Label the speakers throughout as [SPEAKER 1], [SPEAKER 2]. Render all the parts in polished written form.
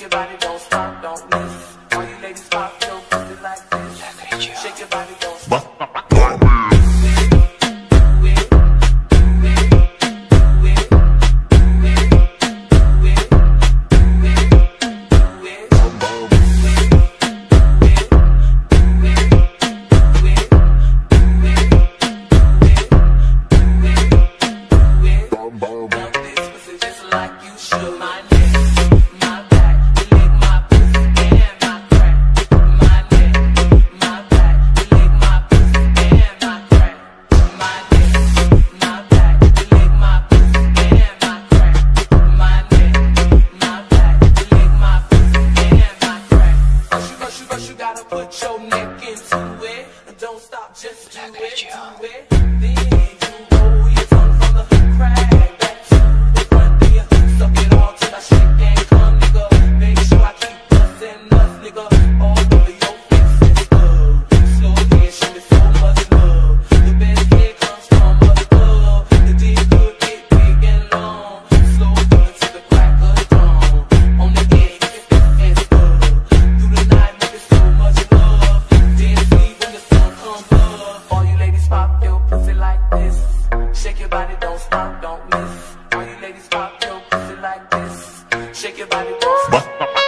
[SPEAKER 1] your body, don't stop, don't miss. All you ladies pop your pussy like this. Shake your body, don't stop. Put your neck into it, and don't stop, just do it, Then you roll your tongue from the crack back to the front, then you suck it all till I shake and come, nigga. Make sure I keep bustin' nuts, nigga, all over your face and stuff. Slow down, show me so much love. The best head comes from the club. The dick could get big and long. Slow down to the crack of the dawn. On the edge, and stuff. Through the night, make it so much. Shake your body, don't stop, don't miss. All you ladies pop your pussy like this. Shake your body, don't stop.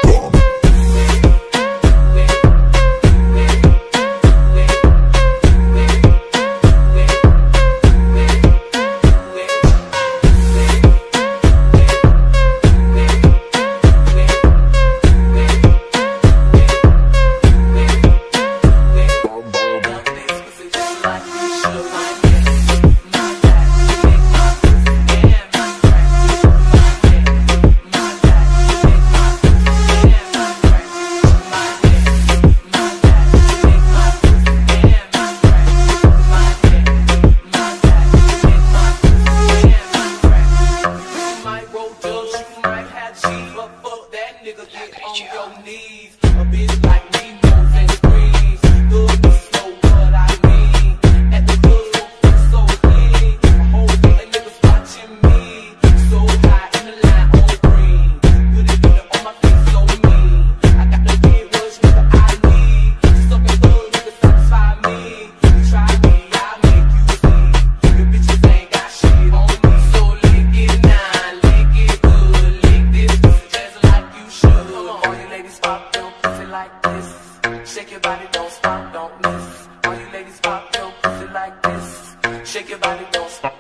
[SPEAKER 1] On your knees, a bitch like me moves and screams. Good to slow, what I mean. At the club, so clean. A whole lot of niggas watching me. So high in the line on green. Put it on my face so mean. I got the big words, nigga, I need. Just up and good, nigga, satisfy me. You try me, I'll make you see. Your bitches ain't got shit on me. So lick it now, lick it good. Lick this pussy just like you should. All you ladies pop your pussy like this. Shake your body, don't stop, don't miss. All you ladies pop your pussy like this. Shake your body, don't stop.